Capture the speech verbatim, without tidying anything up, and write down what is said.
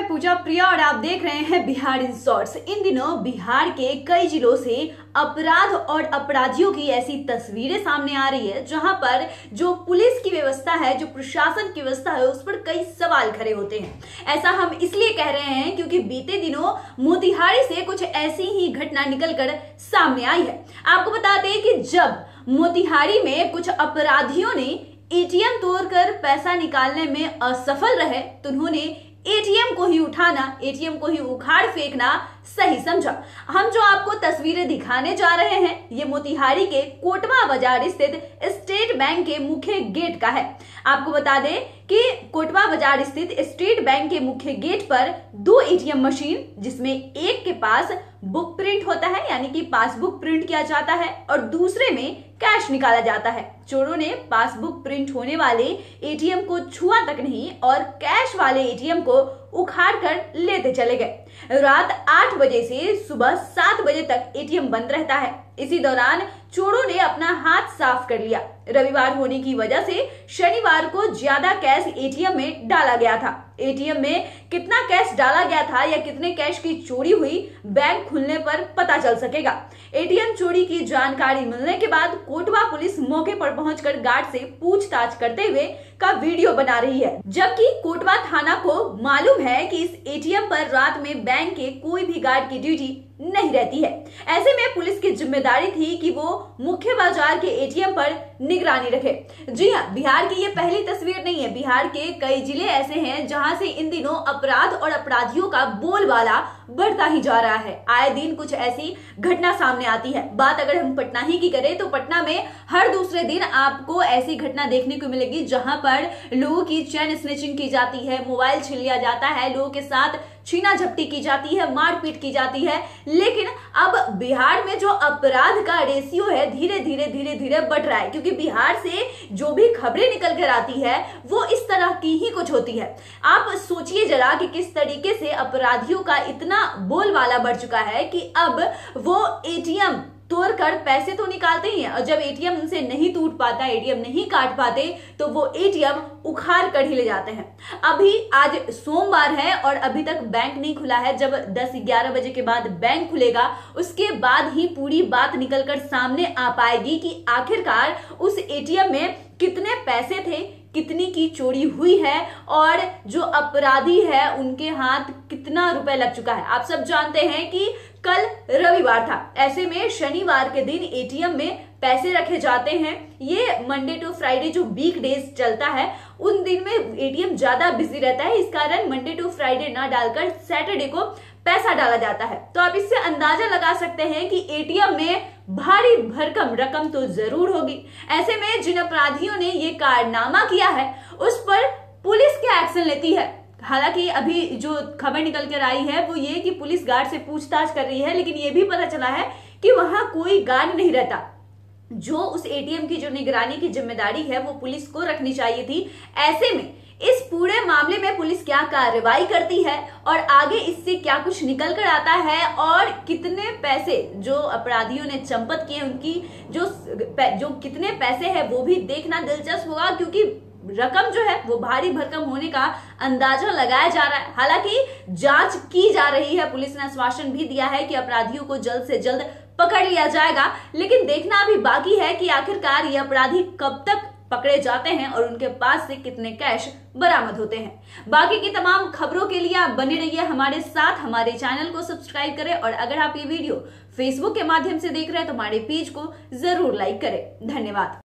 पूजा प्रिया और आप देख रहे हैं बिहार इन शॉर्ट्स। इन दिनों बिहार के कई जिलों से अपराध और अपराधियों की ऐसी तस्वीरें सामने आ रही है जहां पर जो पुलिस की व्यवस्था है, जो प्रशासन की व्यवस्था है, उस पर कई सवाल खड़े होते हैं। ऐसा हम इसलिए कह रहे हैं क्योंकि बीते दिनों मोतिहारी से कुछ ऐसी ही घटना निकलकर सामने आई है। आपको बता दें कि जब मोतिहारी में कुछ अपराधियों ने एटीएम तोड़कर पैसा निकालने में असफल रहे तो उन्होंने एटीएम को ही उठाना, एटीएम को ही उखाड़ फेंकना सही समझा। हम जो आपको तस्वीरें दिखाने जा रहे हैं ये मोतिहारी के कोटवा बाजार स्थित स्टेट बैंक के मुख्य गेट का है। आपको बता दें कि कोटवा बाजार स्थित स्टेट बैंक के मुख्य गेट पर दो एटीएम मशीन, जिसमें एक के पास बुक प्रिंट होता है यानी कि पासबुक प्रिंट किया जाता है और दूसरे में कैश निकाला जाता है। चोरों ने पासबुक प्रिंट होने वाले एटीएम को छुआ तक नहीं और कैश वाले एटीएम को उखाड़ कर लेते चले गए। रात आठ बजे से सुबह सात बजे तक एटीएम बंद रहता है। इसी दौरान चोरों ने अपना हाथ साफ कर लिया। रविवार होने की वजह से शनिवार को ज्यादा कैश एटीएम में डाला गया था। एटीएम में कितना कैश डाला गया था या कितने कैश की चोरी हुई बैंक खुलने पर पता चल सकेगा। एटीएम चोरी की जानकारी मिलने के बाद कोटवा पुलिस मौके पर पहुंचकर गार्ड से पूछताछ करते हुए का वीडियो बना रही है, जबकि कोटवा थाना को मालूम है कि इस एटीएम पर रात में बैंक के कोई भी गार्ड की ड्यूटी नहीं रहती है। ऐसे में पुलिस की जिम्मेदारी थी कि वो मुख्य बाजार के एटीएम पर निगरानी रखे। जी हाँ, बिहार की ये पहली तस्वीर नहीं है। बिहार के कई जिले ऐसे हैं जहां से इन दिनों अपराध और अपराधियों का बोलबाला बढ़ता ही जा रहा है। आए दिन कुछ ऐसी घटना सामने आती है। बात अगर हम पटना ही की करें तो पटना में हर दूसरे दिन आपको ऐसी घटना देखने को मिलेगी जहां पर लोगों की चेन स्नैचिंग की जाती है, मोबाइल छीन लिया जाता है, लोगों के साथ छीना झपटी की जाती है, मारपीट की जाती है। लेकिन अब बिहार में जो अपराध का रेशियो है धीरे धीरे धीरे धीरे बढ़ रहा है, क्योंकि बिहार से जो भी खबरें निकल कर आती है वो इस तरह की ही कुछ होती है। आप सोचिए जरा कि किस तरीके से अपराधियों का इतना बोलबाला बढ़ चुका है कि अब वो एटीएम तोड़कर पैसे तो निकालते ही हैं और जब एटीएम उनसे नहीं टूट पाता, एटीएम नहीं काट पाते तो वो एटीएम उखाड़ कर ही ले जाते हैं। अभी आज सोमवार है और अभी तक बैंक नहीं खुला है। जब दस ग्यारह बजे के बाद बैंक खुलेगा उसके बाद ही पूरी बात निकलकर सामने आ पाएगी कि आखिरकार उस एटीएम में कितने पैसे थे, कितनी की चोरी हुई है और जो अपराधी है उनके हाथ कितना रुपए लग चुका है। आप सब जानते हैं कि कल रविवार था, ऐसे में शनिवार के दिन एटीएम में पैसे रखे जाते हैं। ये मंडे टू फ्राइडे जो वीक डेज चलता है उन दिन में एटीएम ज्यादा बिजी रहता है। इस कारण मंडे टू फ्राइडे ना डालकर सैटरडे को पैसा डाला जाता है। तो आप इससे अंदाजा लगा सकते हैं कि एटीएम में भारी भरकम रकम तो जरूर होगी। ऐसे में जिन अपराधियों ने ये कारनामा किया है उस पर पुलिस क्या एक्शन लेती है। हालांकि अभी जो खबर निकल कर आई है वो ये कि पुलिस गार्ड से पूछताछ कर रही है, लेकिन ये भी पता चला है कि वहां कोई गार्ड नहीं रहता। जो उस एटीएम की जो निगरानी की जिम्मेदारी है वो पुलिस को रखनी चाहिए थी। ऐसे में इस पूरे मामले में पुलिस क्या कार्रवाई करती है और आगे इससे क्या कुछ निकल कर आता है और कितने पैसे जो अपराधियों ने चंपत किए उनकी जो जो कितने पैसे हैं वो भी देखना दिलचस्प होगा, क्योंकि रकम जो है वो भारी भरकम होने का अंदाजा लगाया जा रहा है। हालांकि जांच की जा रही है। पुलिस ने आश्वासन भी दिया है कि अपराधियों को जल्द से जल्द पकड़ लिया जाएगा, लेकिन देखना अभी बाकी है कि आखिरकार ये अपराधी कब तक पकड़े जाते हैं और उनके पास से कितने कैश बरामद होते हैं। बाकी की तमाम खबरों के लिए आप बने रहिए हमारे साथ। हमारे चैनल को सब्सक्राइब करें और अगर आप ये वीडियो फेसबुक के माध्यम से देख रहे हैं तो हमारे पेज को जरूर लाइक करें। धन्यवाद।